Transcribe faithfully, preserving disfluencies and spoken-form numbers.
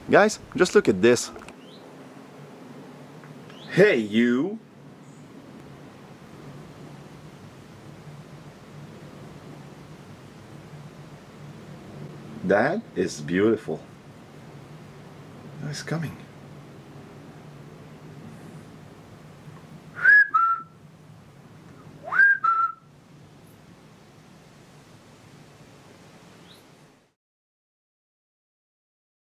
Guys, just look at this. Hey, you! That is beautiful. It's coming.